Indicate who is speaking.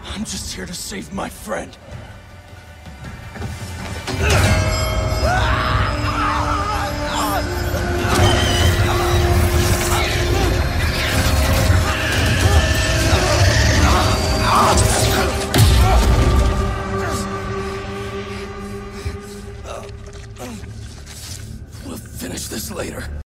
Speaker 1: I'm just here to save my friend. We'll finish this later.